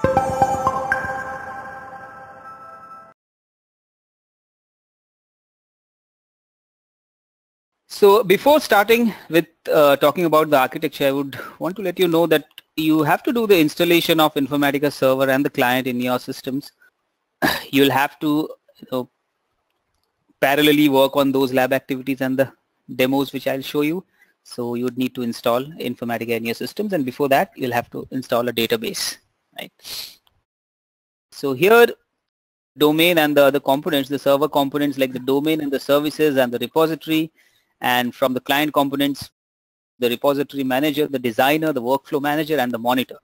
So before starting with talking about the architecture, I would want to let you know that you have to do the installation of Informatica server and the client in your systems. You'll have to parallelly work on those lab activities and the demos which I'll show you. So you would need to install Informatica in your systems, and before that you'll have to install a database, right? So here, domain and the other components, the server components like the domain and the services and the repository, and from the client components, the repository manager, the designer, the workflow manager, and the monitor.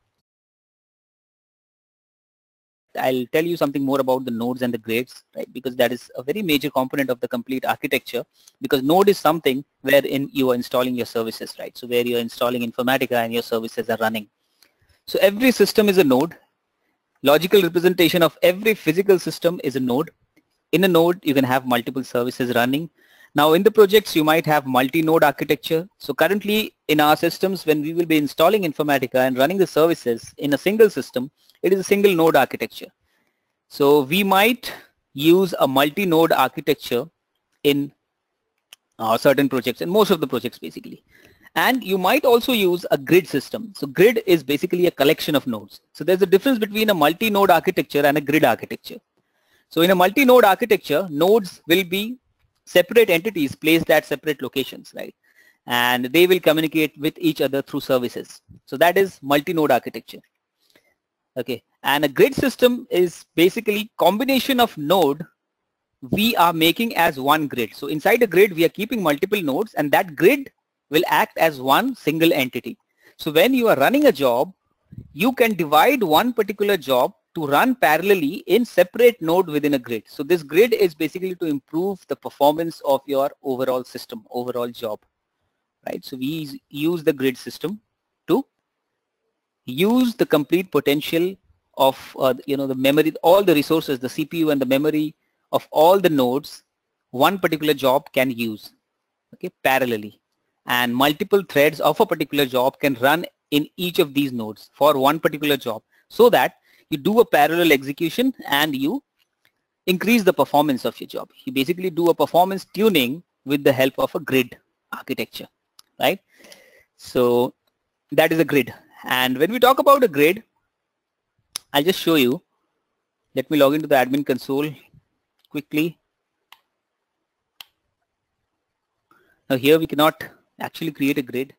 I'll tell you something more about the nodes and the grids, right? Because that is a very major component of the complete architecture, because node is something wherein you are installing your services, right? So where you're installing Informatica and your services are running. So every system is a node. Logical representation of every physical system is a node. In a node, you can have multiple services running. Now in the projects, you might have multi-node architecture. So currently in our systems, when we will be installing Informatica and running the services in a single system, it is a single node architecture. So we might use a multi-node architecture in certain projects, and most of the projects basically. And you might also use a grid system. So grid is basically a collection of nodes. So there's a difference between a multi-node architecture and a grid architecture. So in a multi-node architecture, nodes will be separate entities placed at separate locations, right? And they will communicate with each other through services. So that is multi-node architecture. Okay, and a grid system is basically combination of node we are making as one grid. So inside a grid, we are keeping multiple nodes, and that grid will act as one single entity. So when you are running a job, you can divide one particular job to run parallelly in separate node within a grid. So this grid is basically to improve the performance of your overall system, overall job, right? So we use the grid system to use the complete potential of the memory, all the resources, the CPU and the memory of all the nodes one particular job can use, okay, parallelly. And multiple threads of a particular job can run in each of these nodes for one particular job, so that you do a parallel execution and you increase the performance of your job. You basically do a performance tuning with the help of a grid architecture, right? So that is a grid. And when we talk about a grid, I'll just show you. Let me log into the admin console quickly. Now here we cannot actually create a grid.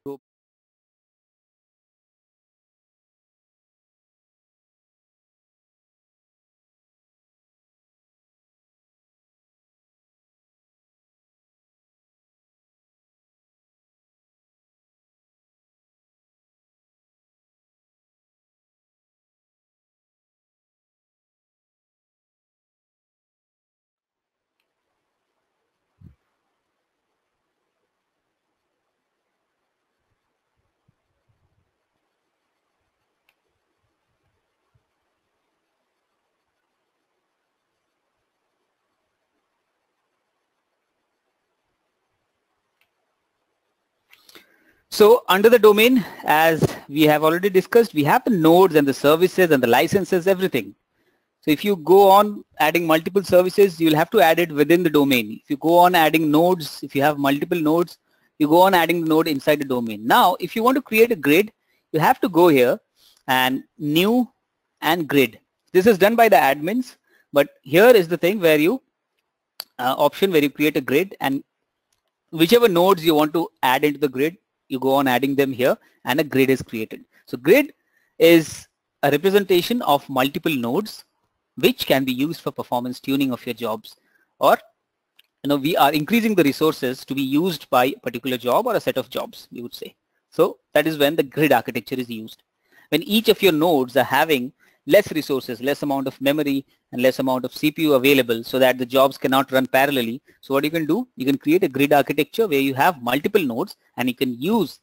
So under the domain, as we have already discussed, we have the nodes and the services and the licenses, everything. So if you go on adding multiple services, you'll have to add it within the domain. If you go on adding nodes, if you have multiple nodes, you go on adding the node inside the domain. Now, if you want to create a grid, you have to go here and new and grid. This is done by the admins, but here is the thing where you option where you create a grid, and whichever nodes you want to add into the grid, you go on adding them here and a grid is created. So grid is a representation of multiple nodes which can be used for performance tuning of your jobs, or we are increasing the resources to be used by a particular job or a set of jobs, we would say. So that is when the grid architecture is used. When each of your nodes are having less resources, less amount of memory and less amount of CPU available, so that the jobs cannot run parallelly. So what you can do, you can create a grid architecture where you have multiple nodes and you can use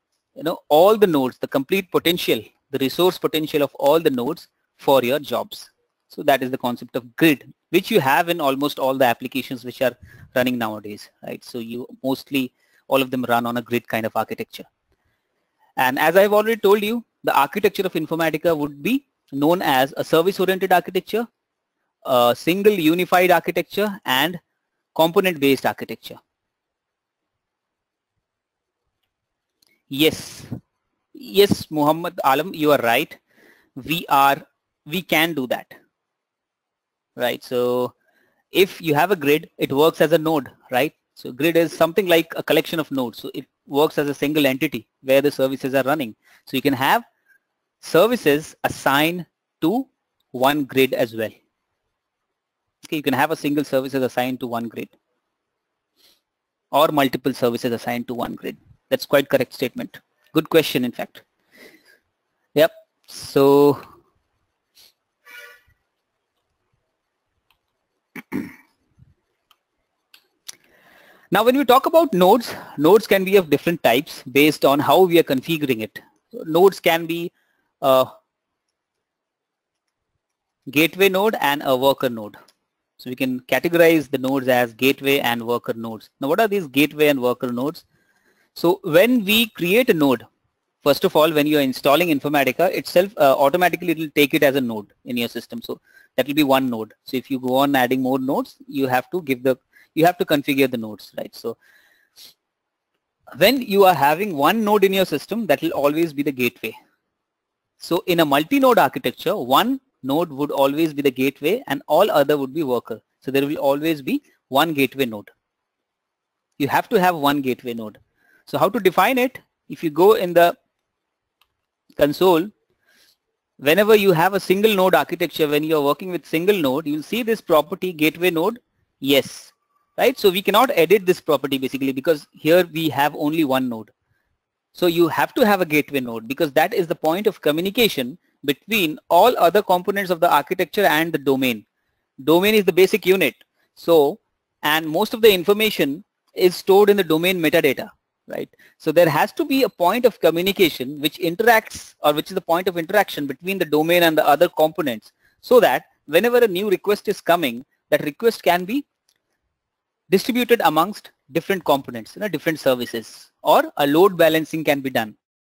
all the nodes, the complete potential, the resource potential of all the nodes for your jobs. So that is the concept of grid, which you have in almost all the applications which are running nowadays, right? So you mostly, all of them run on a grid kind of architecture. And as I've already told you, the architecture of Informatica would be known as a service-oriented architecture, a single unified architecture, and component-based architecture. Yes, yes, Muhammad Alam, you are right. We can do that, right? So if you have a grid, it works as a node, right? So grid is something like a collection of nodes. So it works as a single entity where the services are running. So you can have services assigned to one grid as well. Okay, you can have a single services assigned to one grid or multiple services assigned to one grid. That's quite correct statement. Good question, in fact. Yep. So now when we talk about nodes, nodes can be of different types based on how we are configuring it. So nodes can be a gateway node and a worker node. So we can categorize the nodes as gateway and worker nodes. Now what are these gateway and worker nodes? So when we create a node, first of all, when you are installing Informatica itself, automatically it will take it as a node in your system. So that will be one node. So if you go on adding more nodes, you have to configure the nodes, right? So when you are having one node in your system, that will always be the gateway. So in a multi-node architecture, one node would always be the gateway and all other would be worker. So there will always be one gateway node. You have to have one gateway node. So how to define it? If you go in the console, whenever you have a single node architecture, when you are working with single node, you will see this property gateway node, yes, right? So we cannot edit this property basically because here we have only one node. So you have to have a gateway node because that is the point of communication between all other components of the architecture and the domain. Domain is the basic unit. So, and most of the information is stored in the domain metadata, right? So there has to be a point of communication which interacts, or which is the point of interaction between the domain and the other components, so that whenever a new request is coming, that request can be distributed amongst different components, different services, or a load balancing can be done.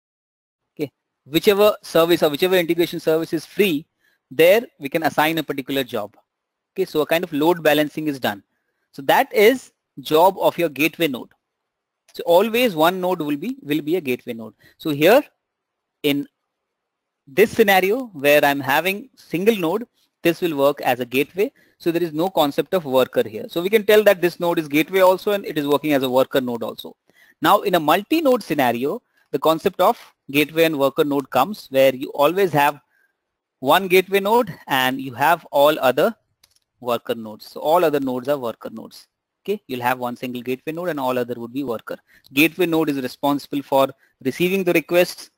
Okay, whichever service or whichever integration service is free, there we can assign a particular job. Okay, so a kind of load balancing is done. So that is job of your gateway node. So always one node will be a gateway node. So here in this scenario where I'm having single node, this will work as a gateway. So there is no concept of worker here. So we can tell that this node is gateway also and it is working as a worker node also. Now in a multi-node scenario, the concept of gateway and worker node comes where you always have one gateway node and you have all other worker nodes. So all other nodes are worker nodes. Okay, you'll have one single gateway node and all other would be worker. Gateway node is responsible for receiving the requests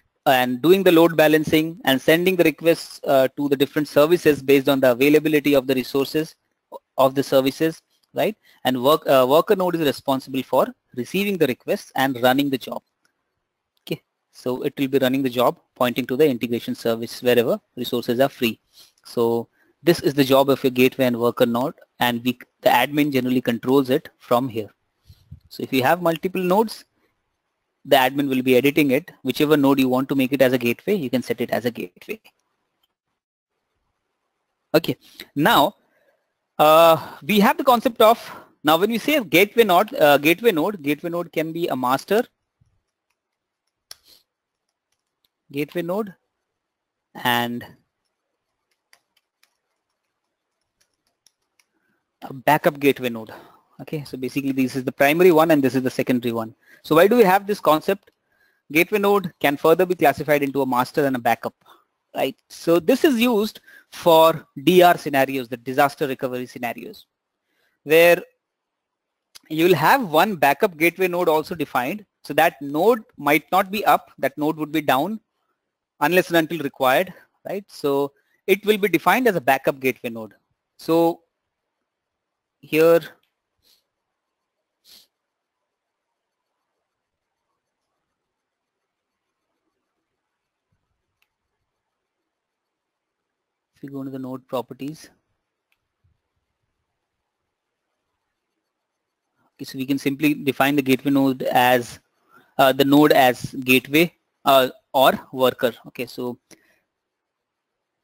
and doing the load balancing and sending the requests to the different services based on the availability of the resources of the services, right? And worker node is responsible for receiving the requests and running the job. Okay, so it will be running the job pointing to the integration service wherever resources are free. So this is the job of your gateway and worker node, and the admin generally controls it from here. So if you have multiple nodes, the admin will be editing it. Whichever node you want to make it as a gateway, you can set it as a gateway. Okay, now we have the concept of, now when we say gateway node can be a master gateway node and a backup gateway node. Okay, so basically this is the primary one and this is the secondary one. So why do we have this concept? Gateway node can further be classified into a master and a backup, right? So this is used for DR scenarios, the disaster recovery scenarios, where you'll have one backup gateway node also defined. So that node might not be up, that node would be down unless and until required, right? So it will be defined as a backup gateway node. So here if you go to the node properties, okay, so we can simply define the gateway node as the node as gateway or worker. Okay, so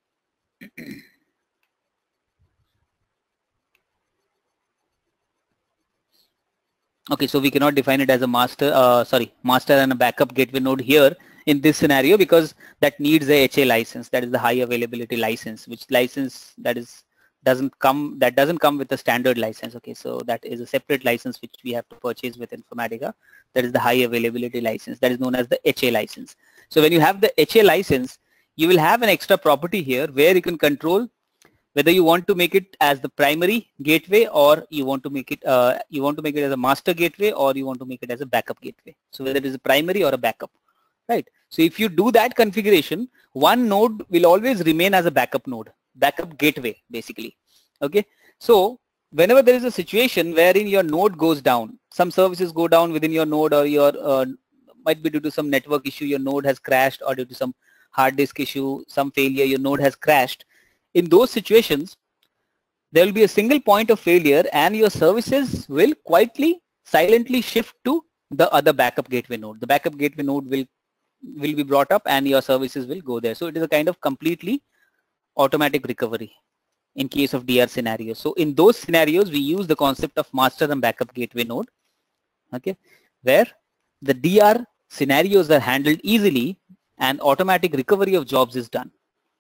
Okay, so we cannot define it as a master and a backup gateway node here in this scenario, because that needs a HA license, that is the high availability license, which license doesn't come with a standard license. Okay, so that is a separate license which we have to purchase with Informatica. That is the high availability license, that is known as the HA license. So when you have the HA license, you will have an extra property here where you can control whether you want to make it as the primary gateway, or you want to make it as a master gateway, or you want to make it as a backup gateway. So whether it is a primary or a backup, right? So if you do that configuration, one node will always remain as a backup node, backup gateway basically. Okay, so whenever there is a situation wherein your node goes down, some services go down within your node, or your might be due to some network issue, your node has crashed, or due to some hard disk issue, some failure, your node has crashed. In those situations, there will be a single point of failure and your services will quietly, silently shift to the other backup gateway node. The backup gateway node will be brought up and your services will go there. So it is a kind of completely automatic recovery in case of DR scenarios. So in those scenarios, we use the concept of master and backup gateway node, okay, where the DR scenarios are handled easily and automatic recovery of jobs is done.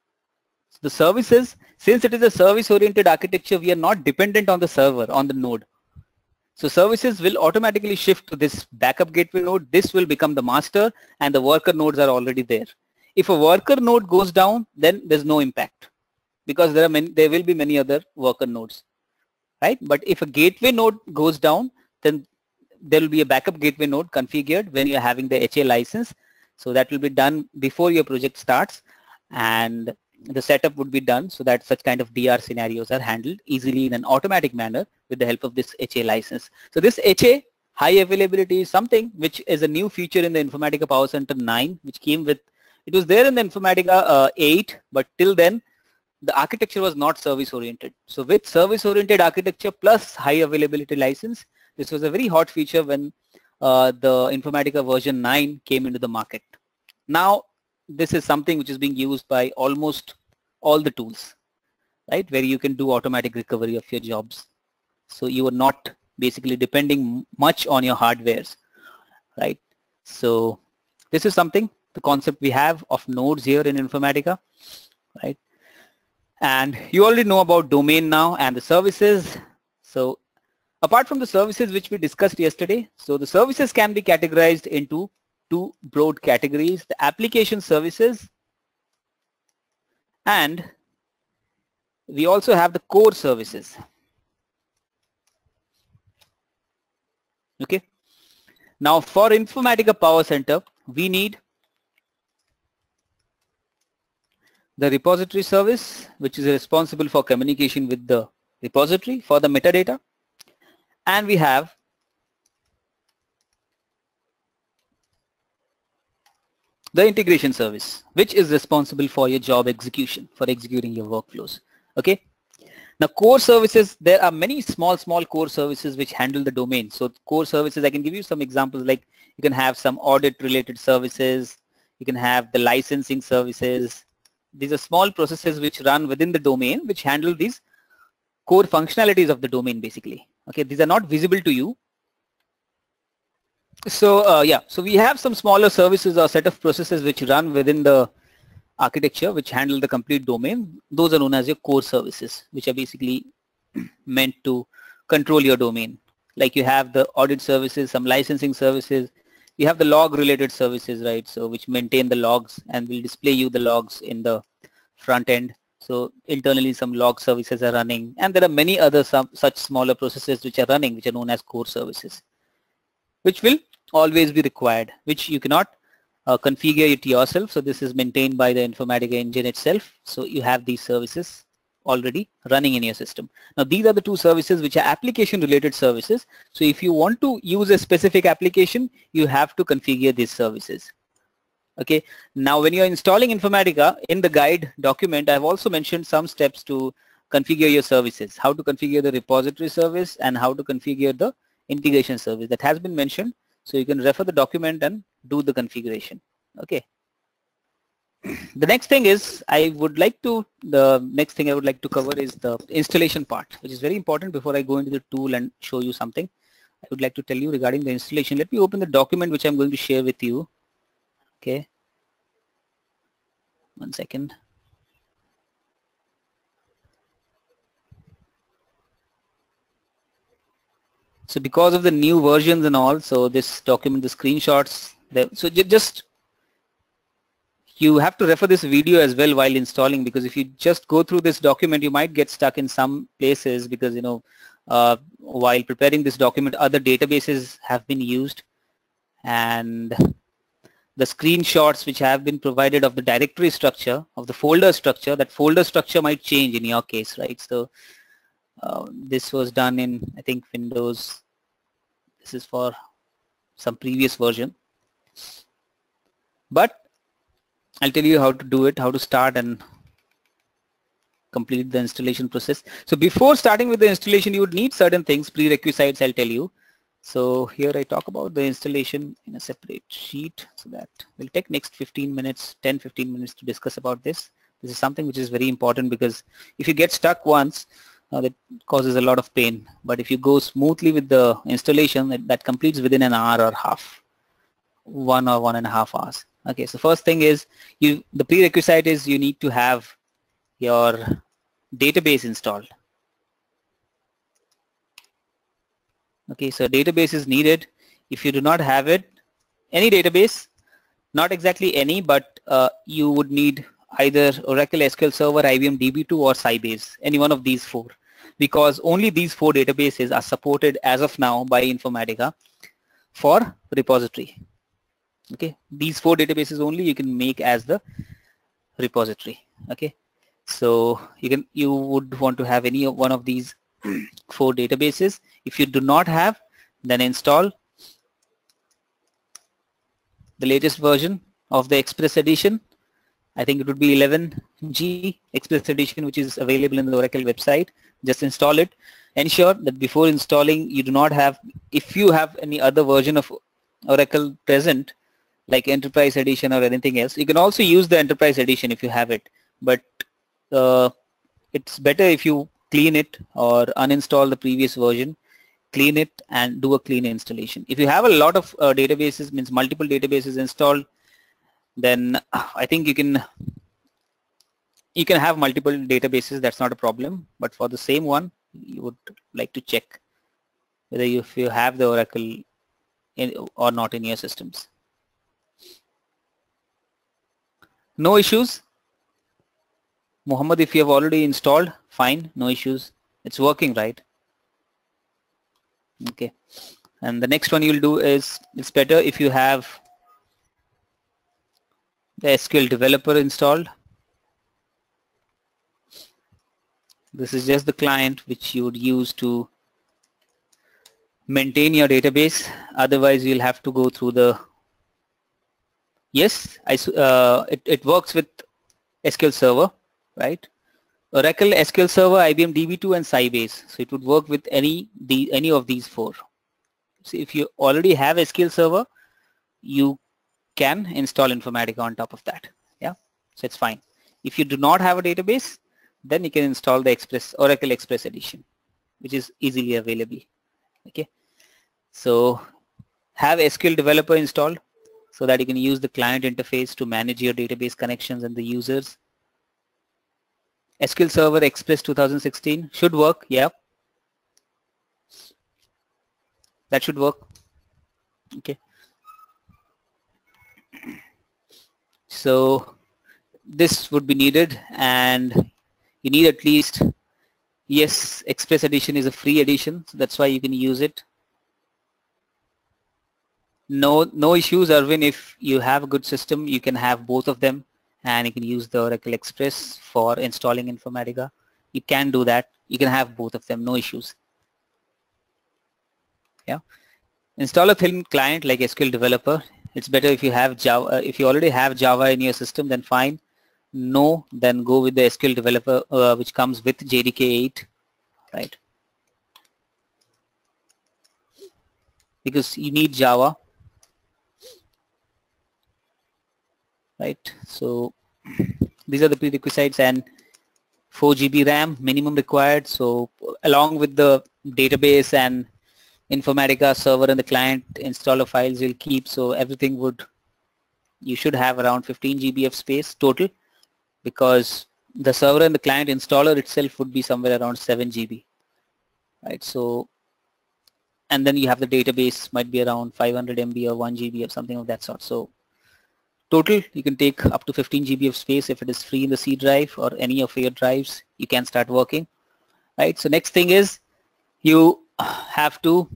The services, since it is a service-oriented architecture, we are not dependent on the server, on the node. So services will automatically shift to this backup gateway node. This will become the master and the worker nodes are already there. If a worker node goes down, then there's no impact because there will be many other worker nodes, right? But if a gateway node goes down, then there will be a backup gateway node configured when you're having the HA license. So that will be done before your project starts, and the setup would be done so that such kind of DR scenarios are handled easily in an automatic manner with the help of this HA license. So this HA, high availability, is something which is a new feature in the Informatica Power Center 9, which came with, it was there in the Informatica 8, but till then the architecture was not service oriented. So with service oriented architecture plus high availability license, this was a very hot feature when the Informatica version 9 came into the market. Now this is something which is being used by almost all the tools, right, where you can do automatic recovery of your jobs. So you are not basically depending much on your hardwares, right? So this is something, the concept we have of nodes here in Informatica, right? And you already know about domain now and the services. So apart from the services which we discussed yesterday, so the services can be categorized into two broad categories: the application services, and we also have the core services. Okay. Now for Informatica Power Center, we need the repository service, which is responsible for communication with the repository for the metadata, and we have the integration service, which is responsible for your job execution, for executing your workflows. Okay. Now core services, there are many small core services which handle the domain. So core services, I can give you some examples, like you can have some audit related services, you can have the licensing services. These are small processes which run within the domain, which handle these core functionalities of the domain basically. Okay, these are not visible to you. So yeah, so we have some smaller services or set of processes which run within the architecture which handle the complete domain. Those are known as your core services, which are basically meant to control your domain. Like you have the audit services, some licensing services, you have the log related services, right? So which maintain the logs and will display you the logs in the front end. So internally some log services are running, and there are many other such smaller processes which are running, which are known as core services, which will always be required, which you cannot configure it yourself. So this is maintained by the Informatica engine itself. So you have these services already running in your system. Now these are the two services which are application related services. So if you want to use a specific application, you have to configure these services. Okay. Now when you're installing Informatica, in the guide document, I've also mentioned some steps to configure your services, how to configure the repository service and how to configure the integration service. That has been mentioned. So you can refer the document and do the configuration. Okay. The next thing is the next thing I would like to cover is the installation part, which is very important before I go into the tool and show you something. I would like to tell you regarding the installation. Let me open the document which I'm going to share with you. Okay. 1 second. So because of the new versions and all, so this document, the screenshots, so just you have to refer this video as well while installing, because if you just go through this document, you might get stuck in some places because, you know, while preparing this document, other databases have been used, and the screenshots which have been provided of the directory structure, of the folder structure, that folder structure might change in your case, right? So this was done in, I think, Windows. This is for some previous version. But I'll tell you how to do it, how to start and complete the installation process. So before starting with the installation, you would need certain things, prerequisites, I'll tell you. So here I talk about the installation in a separate sheet, so that will take next 15 minutes, 10-15 minutes to discuss about this. This is something which is very important, because if you get stuck once, that causes a lot of pain. But if you go smoothly with the installation, that completes within an hour or half, 1 or 1.5 hours. Okay, so first thing is, the prerequisite is you need to have your database installed. Okay, so database is needed. If you do not have it, any database, not exactly any, but you would need either Oracle SQL Server, IBM DB2 or Sybase, any one of these 4, because only these 4 databases are supported as of now by Informatica for repository. Okay, these 4 databases only you can make as the repository. Okay, so you would want to have any one of these 4 databases. If you do not have, then install the latest version of the Express Edition. I think it would be 11G Express Edition, which is available in the Oracle website. Just install it. Ensure that before installing, you do not have, if you have any other version of Oracle present, like Enterprise Edition or anything else, you can also use the Enterprise Edition if you have it. But it's better if you clean it or uninstall the previous version, clean it and do a clean installation. If you have a lot of databases, means multiple databases installed, then I think you can have multiple databases. That's not a problem. But for the same one, you would like to check whether if you have the Oracle or not in your systems. No issues. Muhammad, if you have already installed, fine, no issues. It's working, right? Okay. And the next one you'll do is, it's better if you have the SQL developer installed. This is just the client which you would use to maintain your database. Otherwise, you'll have to go through the, yes, it works with SQL Server, right? Oracle SQL Server, IBM DB2 and Sybase. So it would work with any of these 4. So if you already have SQL Server, you can install Informatica on top of that. Yeah, so it's fine. If you do not have a database, then you can install the Oracle Express Edition, which is easily available. Okay, so have SQL Developer installed so that you can use the client interface to manage your database connections and the users. SQL Server Express 2016 should work. Yeah, that should work. Okay, so this would be needed, and you need at least, yes, Express Edition is a free edition, so that's why you can use it. No issues, Arvind. If you have a good system, you can have both of them, and you can use the Oracle Express for installing Informatica. You can do that. You can have both of them, no issues. Yeah. Install a thin client like SQL Developer. It's better if you have Java. If you already have Java in your system, then fine. No, then go with the SQL Developer, which comes with JDK 8, right? Because you need Java, right? So these are the prerequisites, and 4 GB RAM minimum required. So along with the database and Informatica server and the client installer files you'll keep, so everything you should have around 15 GB of space total, because the server and the client installer itself would be somewhere around 7 GB, right? So, and then you have the database might be around 500 MB or 1 GB or something of that sort. So total you can take up to 15 GB of space. If it is free in the C drive or any of your drives, you can start working, right? So next thing is you have to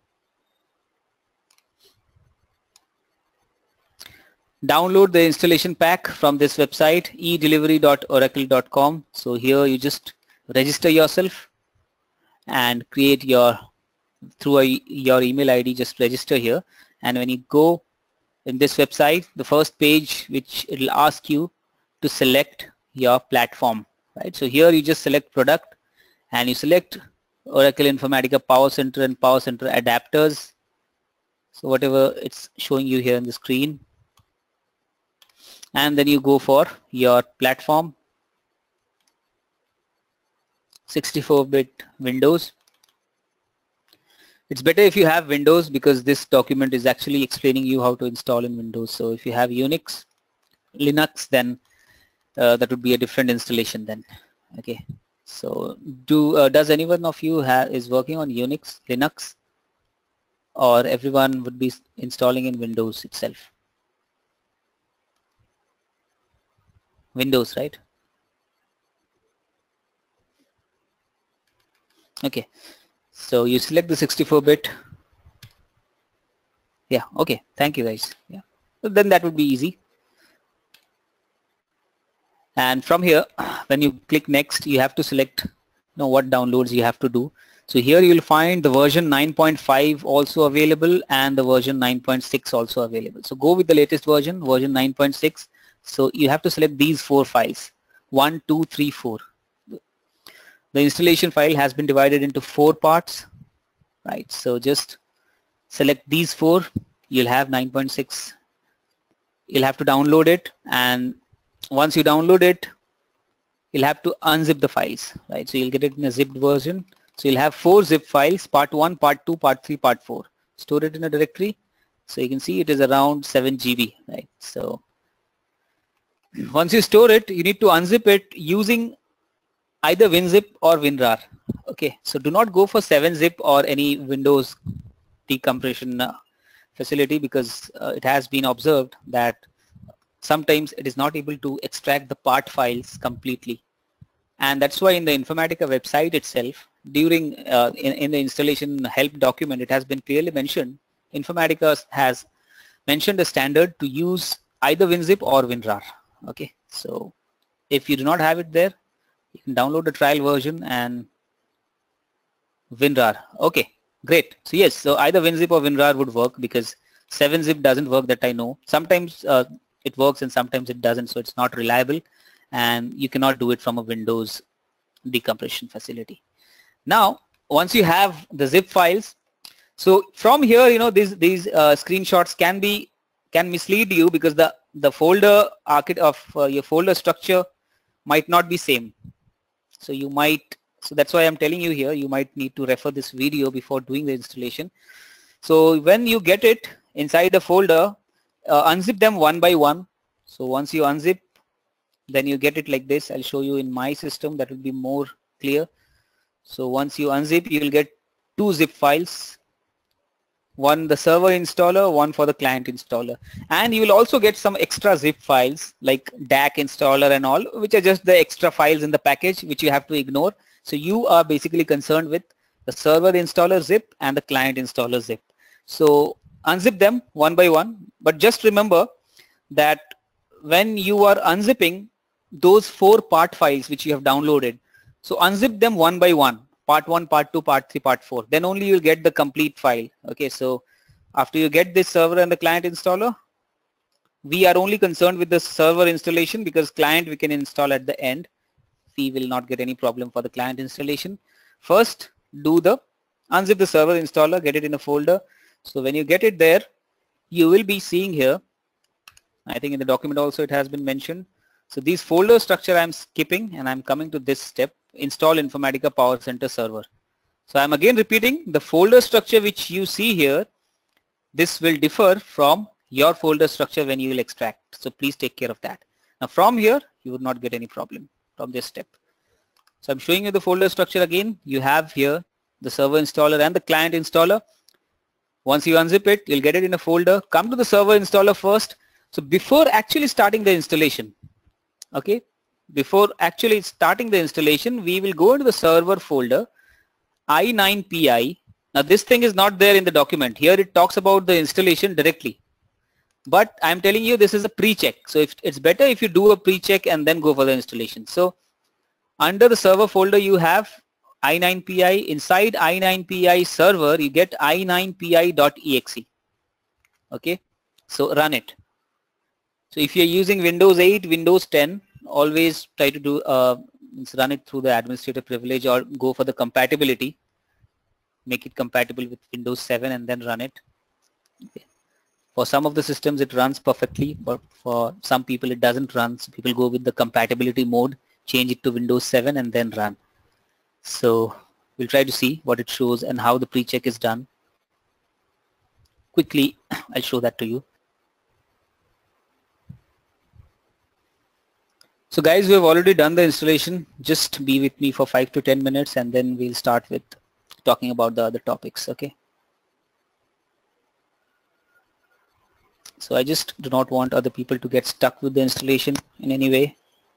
download the installation pack from this website, edelivery.oracle.com. So here you just register yourself and create your email ID, just register here. And when you go in this website, the first page which it will ask you to select your platform, right? So here you just select product and you select Oracle Informatica Power Center and Power Center adapters. So whatever it's showing you here on the screen. And then you go for your platform, 64-bit Windows. It's better if you have Windows, because this document is actually explaining you how to install in Windows. So if you have Linux, then that would be a different installation then. Okay. So does anyone of you is working on Linux, or everyone would be installing in Windows itself? Windows, right? Okay. So you select the 64-bit. Yeah, okay. Thank you guys. Yeah. So then that would be easy. And from here, when you click next, you have to select what downloads you have to do. So here you will find the version 9.5 also available and the version 9.6 also available. So go with the latest version 9.6. So you have to select these 4 files, 1, 2, 3, 4. The installation file has been divided into 4 parts, right? So just select these 4. You'll have 9.6. You'll have to download it, and once you download it, you'll have to unzip the files, right? So you'll get it in a zipped version. So you'll have 4 zip files, part 1, part 2, part 3, part 4. Store it in a directory. So you can see it is around 7 GB, right? So once you store it, you need to unzip it using either WinZip or WinRAR. Okay, so do not go for 7-zip or any Windows decompression facility, because it has been observed that sometimes it is not able to extract the part files completely. And that's why in the Informatica website itself, during in the installation help document, it has been clearly mentioned, Informatica has mentioned a standard to use either WinZip or WinRAR. Okay, so if you do not have it there, you can download the trial version and WinRAR. Okay, great. So yes, so either WinZip or WinRAR would work, because 7-zip doesn't work, that I know. Sometimes it works and sometimes it doesn't, so it's not reliable, and you cannot do it from a Windows decompression facility. Now, once you have the zip files, so from here, these screenshots can mislead you, because the folder of your folder structure might not be same. So that's why I'm telling you here, you might need to refer this video before doing the installation. So when you get it inside the folder, unzip them one by one. So once you unzip, then you get it like this. I'll show you in my system, that will be more clear. So once you unzip, you will get 2 zip files, one the server installer, one for the client installer, and you will also get some extra zip files like DAC installer and all, which are just the extra files in the package which you have to ignore. So you are basically concerned with the server installer zip and the client installer zip. So unzip them one by one, but just remember that when you are unzipping those 4 part files which you have downloaded, so unzip them one by one, part 1, part 2, part 3, part 4, then only you'll get the complete file. Okay, so after you get this server and the client installer, we are only concerned with the server installation, because client we can install at the end. We will not get any problem for the client installation. First, unzip the server installer, get it in a folder. So when you get it there, you will be seeing here, I think in the document also it has been mentioned. So these folder structure I'm skipping and I'm coming to this step, install Informatica Power Center server. So I'm again repeating, the folder structure which you see here, this will differ from your folder structure when you will extract. So please take care of that. Now from here, you would not get any problem from this step. So I'm showing you the folder structure again. You have here the server installer and the client installer. Once you unzip it, you'll get it in a folder. Come to the server installer first. So before actually starting the installation, okay, before actually starting the installation, we will go into the server folder, i9pi. Now this thing is not there in the document. Here it talks about the installation directly. But I'm telling you this is a pre-check. So if it's better if you do a pre-check and then go for the installation. So under the server folder you have i9pi. Inside i9pi server you get i9pi.exe. Okay, so run it. So if you're using Windows 8, Windows 10, always try to do run it through the administrator privilege or go for the compatibility. Make it compatible with Windows 7 and then run it. Okay. For some of the systems it runs perfectly, but for some people it doesn't run. So people go with the compatibility mode, change it to Windows 7 and then run. So we'll try to see what it shows and how the pre-check is done. Quickly, I'll show that to you. So guys, we have already done the installation. Just be with me for 5 to 10 minutes and then we'll start with talking about the other topics. Okay. So I just do not want other people to get stuck with the installation in any way.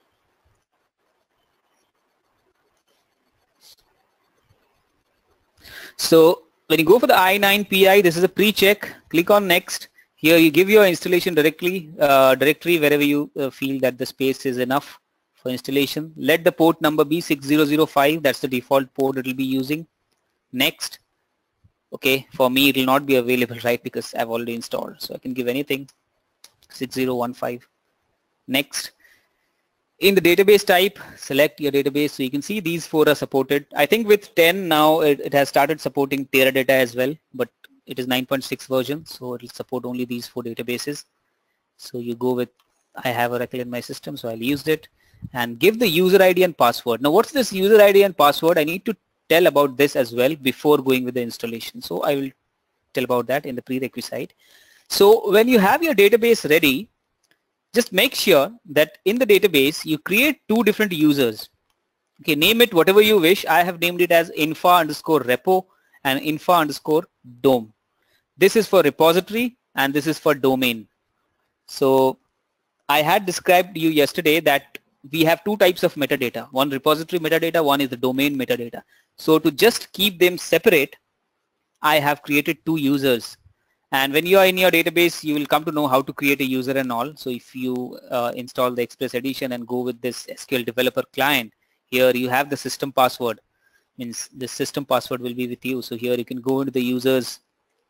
So when you go for the i9pi, this is a pre-check. Click on next. Here you give your installation directory wherever you feel that the space is enough for installation. Let the port number be 6005. That's the default port it will be using. Next. Okay, for me it will not be available, right, because I've already installed. So I can give anything, 6015. Next. In the database type, select your database. So you can see these 4 are supported. I think with 10 now it has started supporting Teradata as well, but it is 9.6 version, so it will support only these 4 databases. So you go with, I have Oracle in my system, so I'll use it and give the user ID and password. Now what's this user ID and password? I need to tell about this as well before going with the installation. So I will tell about that in the prerequisite. So when you have your database ready, just make sure that in the database you create 2 different users. Okay, name it whatever you wish. I have named it as infra_repo and infra_dom. This is for repository and this is for domain. So I had described to you yesterday that we have 2 types of metadata. One repository metadata, one is the domain metadata. So to just keep them separate, I have created 2 users. And when you are in your database, you will come to know how to create a user and all. So if you install the Express Edition and go with this SQL Developer Client, here you have the system password. Means the system password will be with you. So here you can go into the users,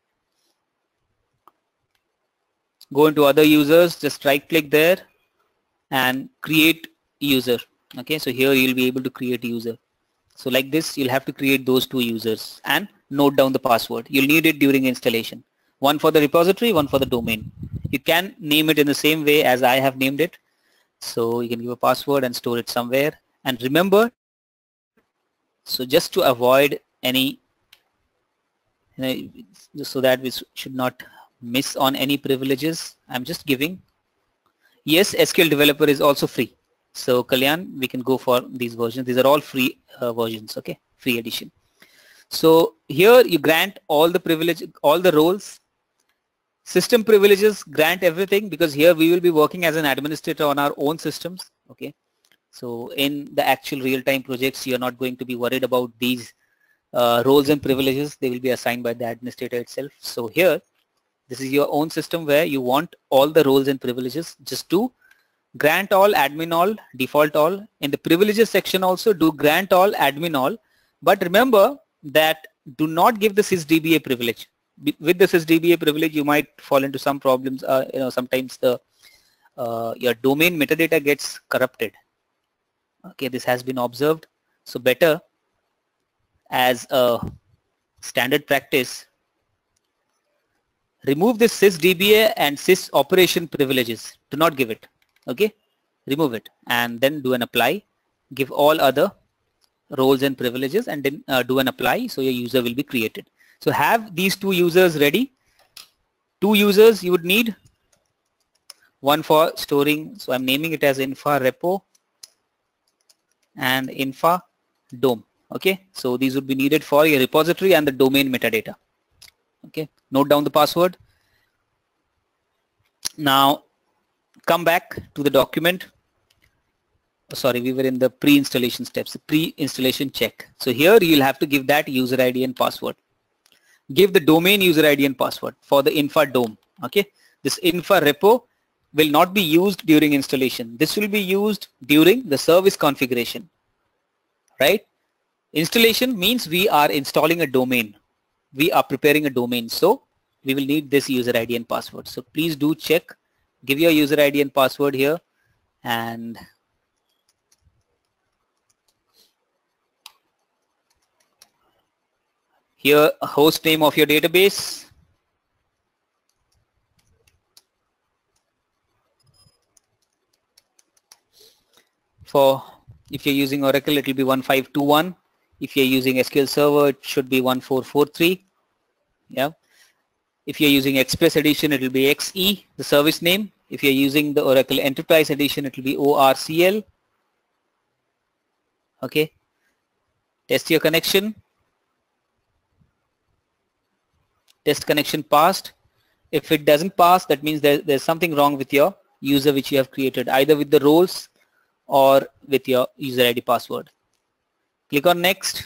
go into other users, just right click there and create user. Okay, so here you'll be able to create user. So like this, you'll have to create those 2 users and note down the password. You'll need it during installation. One for the repository, one for the domain. You can name it in the same way as I have named it. So you can give a password and store it somewhere. And remember, so just to avoid any, so that we should not miss on any privileges, I'm just giving, yes, SQL Developer is also free. So Kalyan, we can go for these versions. These are all free versions, okay, free edition. So here you grant all the privilege, all the roles. System privileges, grant everything, because here we will be working as an administrator on our own systems. Okay, so in the actual real-time projects, you are not going to be worried about these roles and privileges. They will be assigned by the administrator itself. So here, this is your own system where you want all the roles and privileges. Just do grant all, admin all, default all. In the privileges section also, do grant all, admin all. But remember that do not give the sysdba privilege. With the sysdba privilege, you might fall into some problems. Sometimes the your domain metadata gets corrupted. Okay, this has been observed. So better, as a standard practice, remove this sysdba and sys operation privileges. Do not give it. Okay, remove it and then do an apply. Give all other roles and privileges, and then do an apply, so your user will be created. So have these two users ready. Two users you would need, one for storing, so I'm naming it as infra repo and infra dom. Okay, so these would be needed for your repository and the domain metadata. Okay, note down the password. Now come back to the document. Sorry, we were in the pre-installation steps, pre-installation check. So here you'll have to give that user ID and password. Give the domain user ID and password for the infra dom. Okay, this infra repo will not be used during installation. This will be used during the service configuration, right? Installation means we are installing a domain. We are preparing a domain. So we will need this user ID and password. So please do check, give your user ID and password here, and here host name of your database. For if you're using Oracle, it will be 1521. If you're using SQL Server, it should be 1443. Yeah. If you're using Express Edition, it will be XE, the service name. If you're using the Oracle Enterprise Edition, it will be ORCL. Okay. Test your connection. Test connection passed. If it doesn't pass, that means there's something wrong with your user which you have created, either with the roles or with your user ID password. Click on next.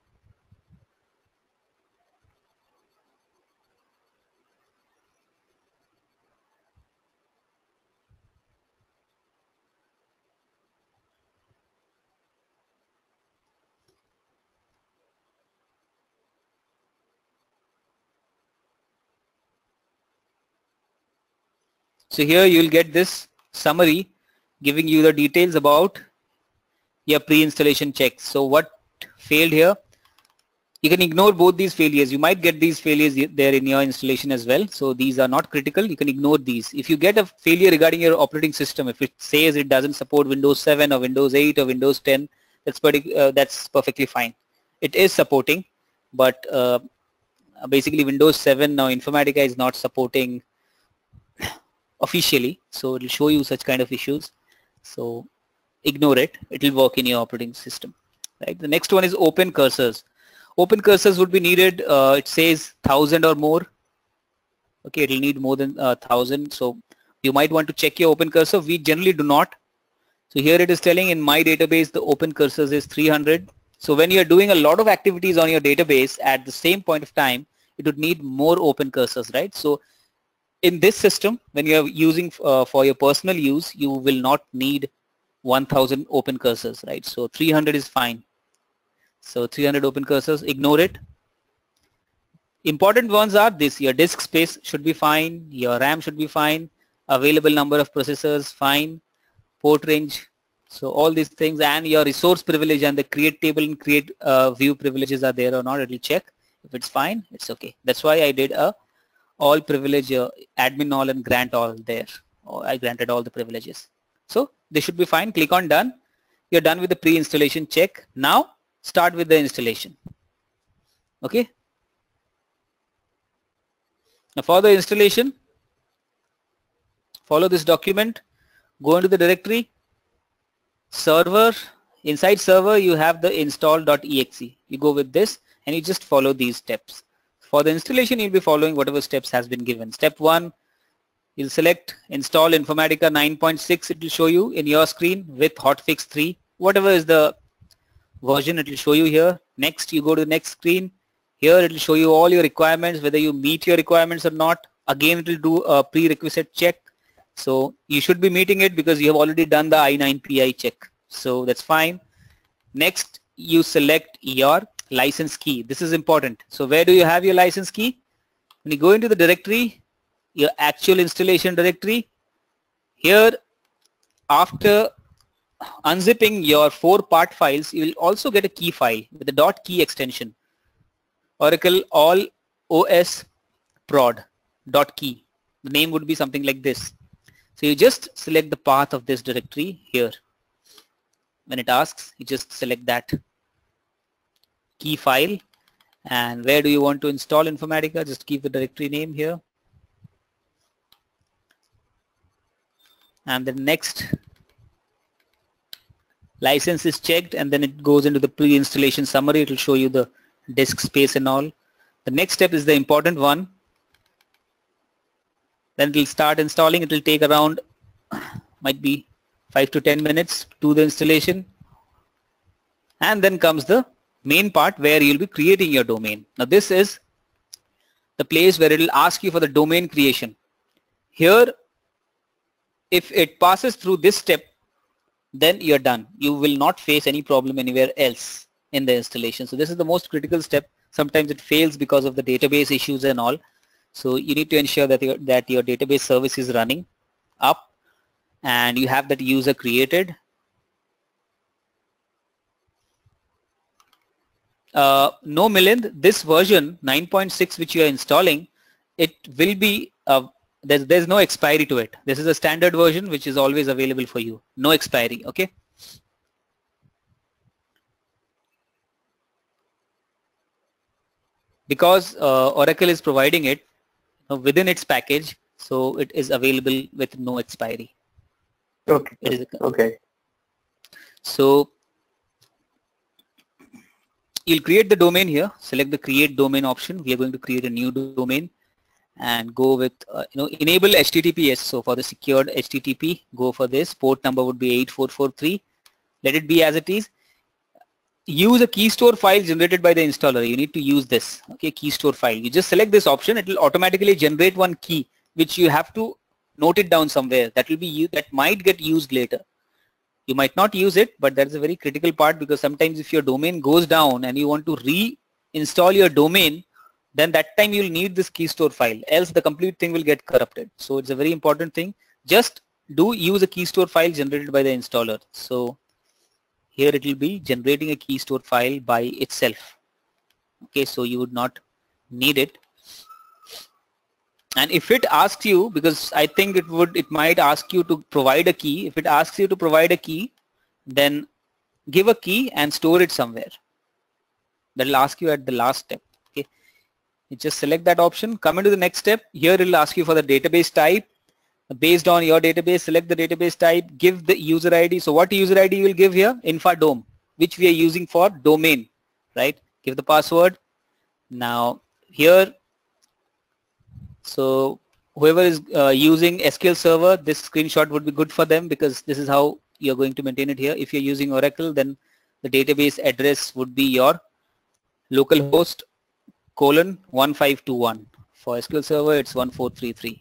So here you will get this summary giving you the details about your pre-installation checks. So what failed here? You can ignore both these failures. You might get these failures there in your installation as well. So these are not critical. You can ignore these. If you get a failure regarding your operating system, if it says it doesn't support Windows 7 or Windows 8 or Windows 10, that's perfectly fine. It is supporting, but basically Windows 7 now Informatica is not supporting officially, so it will show you such kind of issues. So ignore it. It will work in your operating system. Right. The next one is open cursors. Open cursors would be needed. It says 1000 or more. Okay, it will need more than 1000. So you might want to check your open cursor. We generally do not. So here it is telling in my database the open cursors is 300. So when you are doing a lot of activities on your database at the same point of time, it would need more open cursors, right? So in this system, when you are using for your personal use, you will not need 1000 open cursors, right? So 300 is fine. So 300 open cursors, ignore it. Important ones are this: your disk space should be fine, your RAM should be fine, available number of processors fine, port range, so all these things, and your resource privilege and the create table and create view privileges are there or not. It will check. If it's fine, it's okay. That's why I did a all privilege admin all and grant all there. I granted all the privileges. So they should be fine. Click on done. You're done with the pre-installation check. Now start with the installation. Okay. Now for the installation, follow this document. Go into the directory, server. Inside server you have the install.exe. You go with this and you just follow these steps. For the installation, you'll be following whatever steps has been given. Step 1, you'll select install Informatica 9.6. It will show you in your screen with hotfix 3. Whatever is the version, it will show you here. Next, you go to the next screen. Here it will show you all your requirements, whether you meet your requirements or not. Again, it will do a prerequisite check. So you should be meeting it because you have already done the I9PI check. So that's fine. Next, you select your license key. This is important. So where do you have your license key? When you go into the directory, your actual installation directory, here after unzipping your 4 part files, you will also get a key file with the .key extension. Oracle all os prod .key. The name would be something like this. So you just select the path of this directory here. When it asks, you just select that. key file. And where do you want to install Informatica? Just keep the directory name here. And the next license is checked, and then it goes into the pre-installation summary. It will show you the disk space and all. The next step is the important one. Then it will start installing. It will take around, might be 5 to 10 minutes to the installation. And then comes the main part where you'll be creating your domain. Now this is the place where it will ask you for the domain creation. Here, if it passes through this step, then you're done. You will not face any problem anywhere else in the installation. So this is the most critical step. Sometimes it fails because of the database issues and all. So you need to ensure that your database service is running up and you have that user created. No, Milind, this version 9.6 which you are installing, it will be there's no expiry to it. This is a standard version which is always available for you. No expiry, okay? Because Oracle is providing it within its package, so it is available with no expiry. Okay. Okay. So you'll create the domain here. Select the create domain option. We are going to create a new domain and go with enable HTTPS. So for the secured HTTP, go for this. Port number would be 8443. Let it be as it is. Use a key store file generated by the installer. You need to use this, okay, key store file. You just select this option. It will automatically generate one key which you have to note it down somewhere. That will be that might get used later. You might not use it, but that's a very critical part, because sometimes if your domain goes down and you want to reinstall your domain, then that time you'll need this key store file, else the complete thing will get corrupted. So it's a very important thing. Just use a key store file generated by the installer. So here it will be generating a key store file by itself. Okay, so you would not need it. And if it asks you, because I think it might ask you to provide a key. If it asks you to provide a key, then give a key and store it somewhere. That will ask you at the last step. Okay, you just select that option, come into the next step. Here it will ask you for the database type. Based on your database, select the database type, give the user ID. So what user ID you will give here? Infadome, which we are using for domain, right? Give the password. Now here, so whoever is using SQL Server, this screenshot would be good for them, because this is how you're going to maintain it here. If you're using Oracle, then the database address would be your localhost :1521. For SQL Server, it's 1433.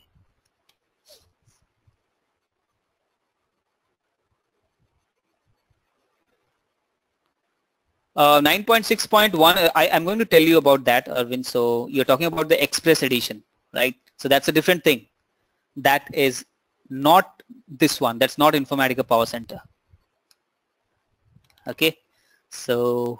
9.6.1, I'm going to tell you about that, Arvind. So you're talking about the Express Edition, right? So that's a different thing. That is not this one. That's not Informatica Power Center. Okay, so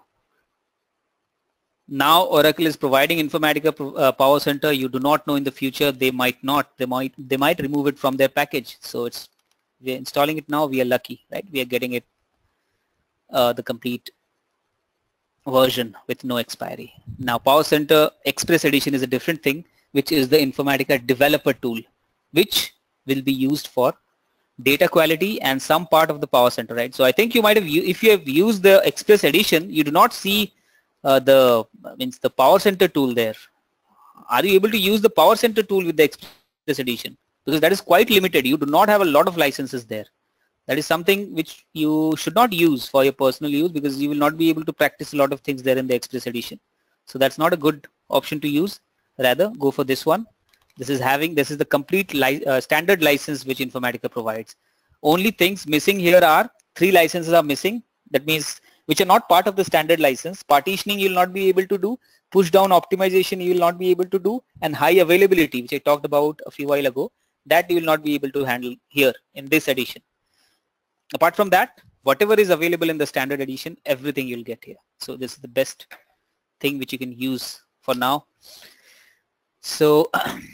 now Oracle is providing Informatica Power Center. You do not know in the future they might remove it from their package. So we're installing it now. We are lucky, right? We are getting it the complete version with no expiry. Now Power Center Express Edition is a different thing, which is the Informatica developer tool, which will be used for data quality and some part of the Power Center, right? So I think you might have, if you have used the Express Edition, you do not see the Power Center tool there. Are you able to use the Power Center tool with the Express Edition? Because that is quite limited. You do not have a lot of licenses there. That is something which you should not use for your personal use, because you will not be able to practice a lot of things there in the Express Edition. So that's not a good option to use. Rather, go for this one. This is the complete standard license which Informatica provides. Only things missing here are 3 licenses are missing. That means which are not part of the standard license. Partitioning you will not be able to do. Push down optimization you will not be able to do. And high availability, which I talked about a few while ago, that you will not be able to handle here in this edition. Apart from that, whatever is available in the standard edition, everything you'll get here. So this is the best thing which you can use for now. So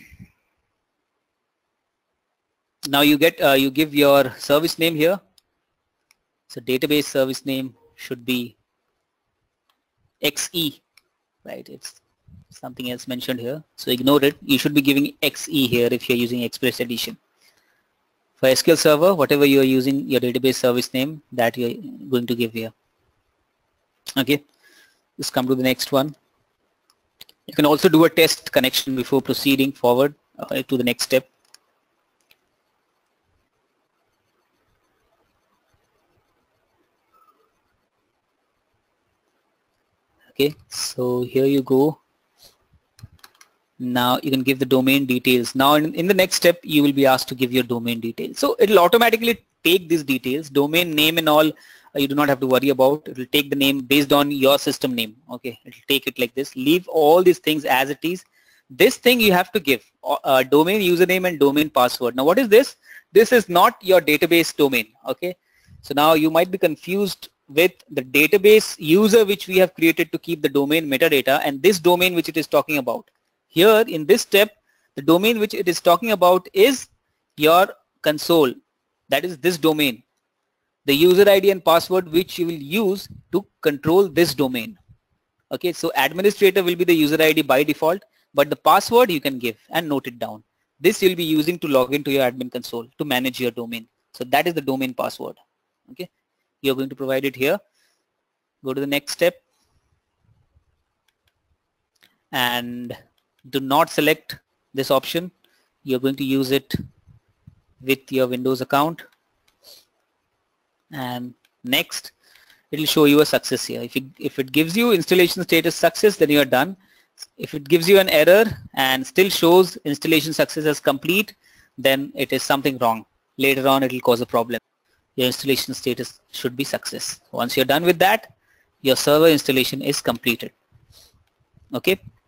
now you give your service name here. So database service name should be XE, right? It's something else mentioned here. So ignore it. You should be giving XE here if you're using Express Edition. For SQL Server, whatever you're using, your database service name, that you're going to give here. Okay, let's come to the next one. You can also do a test connection before proceeding forward to the next step. Okay, so here you go. Now you can give the domain details. Now in the next step, you will be asked to give your domain details. So it will automatically take these details, domain name and all. You do not have to worry about. It will take the name based on your system name. Okay, it will take it like this. Leave all these things as it is. This thing you have to give domain username and domain password. Now what is this? This is not your database domain. Okay, so now you might be confused with the database user which we have created to keep the domain metadata and this domain which it is talking about. Here in this step, the domain which it is talking about is your console. That is this domain. The user ID and password which you will use to control this domain. Okay, so administrator will be the user ID by default, but the password you can give and note it down. This you'll be using to log into your admin console to manage your domain. So that is the domain password. Okay, you're going to provide it here. Go to the next step and do not select this option. You're going to use it with your Windows account. And next, it will show you a success here. If it gives you installation status success, then you are done. If it gives you an error and still shows installation success as complete, then it is something wrong. Later on, it will cause a problem. Your installation status should be success. Once you're done with that, your server installation is completed. Okay.